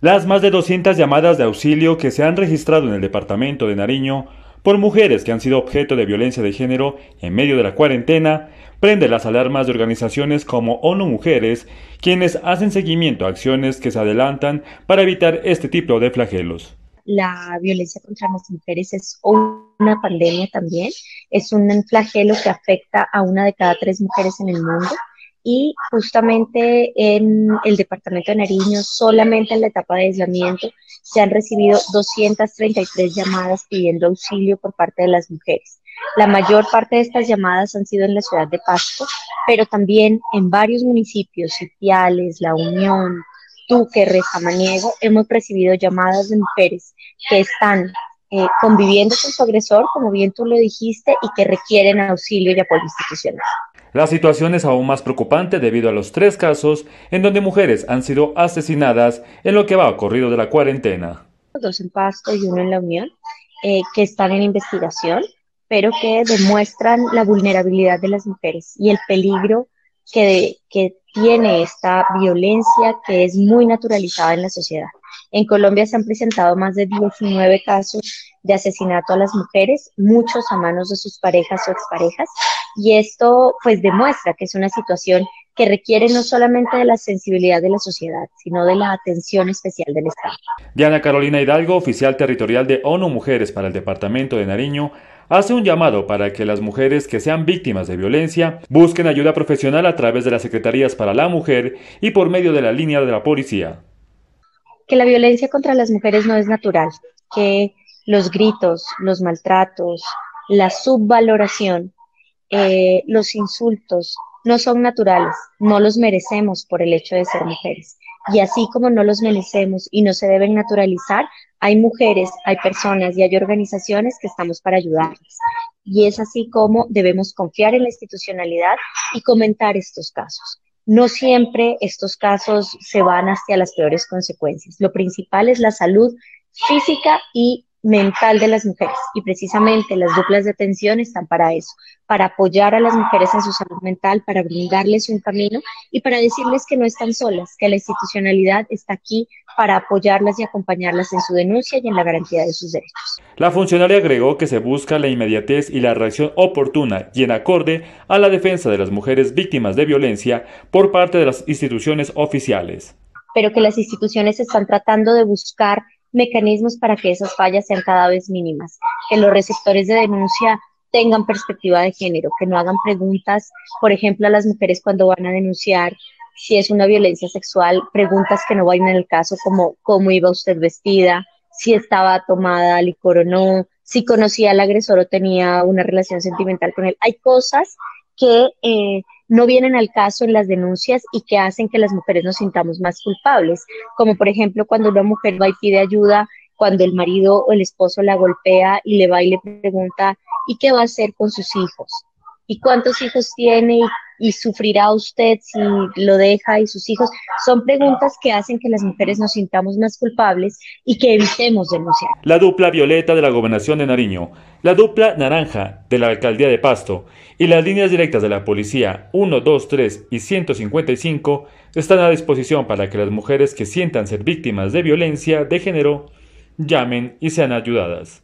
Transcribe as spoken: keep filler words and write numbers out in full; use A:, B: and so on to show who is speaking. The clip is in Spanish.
A: Las más de doscientas llamadas de auxilio que se han registrado en el departamento de Nariño por mujeres que han sido objeto de violencia de género en medio de la cuarentena prenden las alarmas de organizaciones como ONU Mujeres, quienes hacen seguimiento a acciones que se adelantan para evitar este tipo de flagelos.
B: La violencia contra las mujeres es una pandemia también, es un flagelo que afecta a una de cada tres mujeres en el mundo y justamente en el departamento de Nariño, solamente en la etapa de aislamiento, se han recibido doscientas treinta y tres llamadas pidiendo auxilio por parte de las mujeres. La mayor parte de estas llamadas han sido en la ciudad de Pasto, pero también en varios municipios, Ipiales, La Unión, Túquerres, Samaniego, hemos recibido llamadas de mujeres que están eh, conviviendo con su agresor, como bien tú lo dijiste, y que requieren auxilio y apoyo institucional.
A: La situación es aún más preocupante debido a los tres casos en donde mujeres han sido asesinadas en lo que va ocurrido de la cuarentena.
B: Dos en Pasto y uno en La Unión, eh, que están en investigación, pero que demuestran la vulnerabilidad de las mujeres y el peligro que, que tiene esta violencia que es muy naturalizada en la sociedad. En Colombia se han presentado más de diecinueve casos de asesinato a las mujeres, muchos a manos de sus parejas o exparejas, y esto pues demuestra que es una situación que requiere no solamente de la sensibilidad de la sociedad, sino de la atención especial del Estado.
A: Diana Carolina Hidalgo, oficial territorial de ONU Mujeres para el departamento de Nariño, hace un llamado para que las mujeres que sean víctimas de violencia busquen ayuda profesional a través de las Secretarías para la Mujer y por medio de la línea de la policía.
B: Que la violencia contra las mujeres no es natural, que los gritos, los maltratos, la subvaloración, eh, los insultos no son naturales, no los merecemos por el hecho de ser mujeres. Y así como no los merecemos y no se deben naturalizar, hay mujeres, hay personas y hay organizaciones que estamos para ayudarlas. Y es así como debemos confiar en la institucionalidad y comentar estos casos. No siempre estos casos se van hacia las peores consecuencias. Lo principal es la salud física y mental de las mujeres, y precisamente las duplas de atención están para eso, para apoyar a las mujeres en su salud mental, para brindarles un camino y para decirles que no están solas, que la institucionalidad está aquí para apoyarlas y acompañarlas en su denuncia y en la garantía de sus derechos.
A: La funcionaria agregó que se busca la inmediatez y la reacción oportuna y en acorde a la defensa de las mujeres víctimas de violencia por parte de las instituciones oficiales.
B: Pero que las instituciones están tratando de buscar mecanismos para que esas fallas sean cada vez mínimas, que los receptores de denuncia tengan perspectiva de género, que no hagan preguntas, por ejemplo, a las mujeres cuando van a denunciar si es una violencia sexual, preguntas que no vayan en el caso como cómo iba usted vestida, si estaba tomada licor o no, si conocía al agresor o tenía una relación sentimental con él. Hay cosas que eh, no vienen al caso en las denuncias y que hacen que las mujeres nos sintamos más culpables, como por ejemplo cuando una mujer va y pide ayuda, cuando el marido o el esposo la golpea y le va y le pregunta ¿y qué va a hacer con sus hijos? ¿Y cuántos hijos tiene? ¿Y, y sufrirá usted si lo deja? Y sus hijos, son preguntas que hacen que las mujeres nos sintamos más culpables y que evitemos denunciar.
A: La dupla violeta de la Gobernación de Nariño, la dupla naranja de la Alcaldía de Pasto y las líneas directas de la Policía uno, dos, tres y ciento cincuenta y cinco están a disposición para que las mujeres que sientan ser víctimas de violencia de género llamen y sean ayudadas.